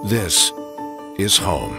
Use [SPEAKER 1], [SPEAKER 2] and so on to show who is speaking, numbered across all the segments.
[SPEAKER 1] This is home.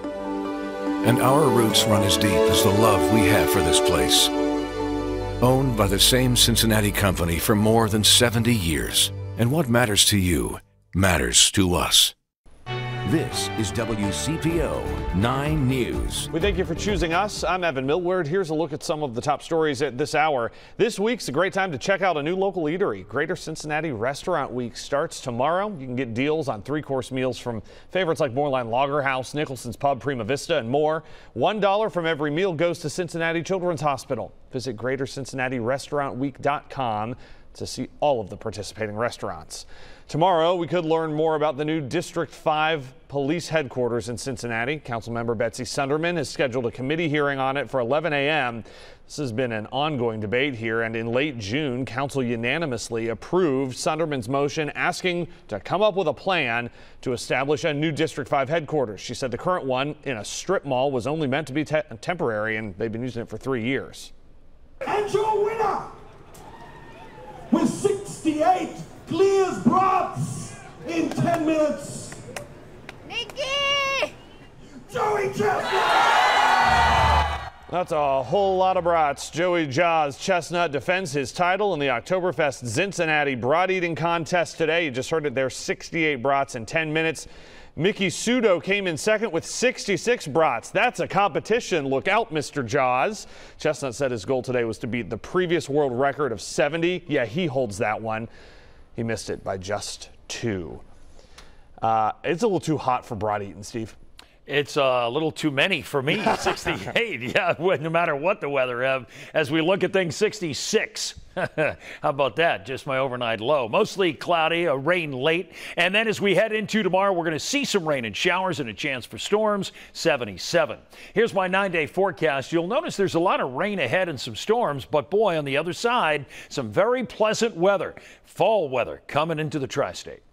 [SPEAKER 1] And our roots run as deep as the love we have for this place. Owned by the same Cincinnati company for more than 70 years. And what matters to you matters to us. This is WCPO 9 News.
[SPEAKER 2] We thank you for choosing us. I'm Evan Millward. Here's a look at some of the top stories at this hour. This week's a great time to check out a new local eatery. Greater Cincinnati Restaurant Week starts tomorrow. You can get deals on 3-course meals from favorites like Moorline Lager House, Nicholson's Pub, Prima Vista, and more. $1 from every meal goes to Cincinnati Children's Hospital. Visit GreaterCincinnatiRestaurantWeek.com to see all of the participating restaurants. Tomorrow, we could learn more about the new District 5 police headquarters in Cincinnati. Councilmember Betsy Sunderman has scheduled a committee hearing on it for 11 a.m. This has been an ongoing debate here, and in late June, council unanimously approved Sunderman's motion asking to come up with a plan to establish a new District 5 headquarters. She said the current one in a strip mall was only meant to be temporary, and they've been using it for 3 years.
[SPEAKER 3] And your winner with 68 clears brats in 10 minutes.
[SPEAKER 4] Nikki!
[SPEAKER 3] Joey Chestnut!
[SPEAKER 2] That's a whole lot of brats. Joey Jaws Chestnut defends his title in the Oktoberfest Cincinnati brat eating contest today. You just heard it there, 68 brats in 10 minutes. Mickey Sudo came in second with 66 brats. That's a competition. Look out, Mr. Jaws. Chestnut said his goal today was to beat the previous world record of 70. Yeah, he holds that one. He missed it by just 2. It's a little too hot for brat eating, Steve.
[SPEAKER 5] It's a little too many for me. 68, yeah, no matter what the weather. As we look at things, 66. How about that? Just my overnight low. Mostly cloudy, rain late. And then as we head into tomorrow, we're going to see some rain and showers and a chance for storms, 77. Here's my 9-day forecast. You'll notice there's a lot of rain ahead and some storms, but boy, on the other side, some very pleasant weather. Fall weather coming into the tri-state.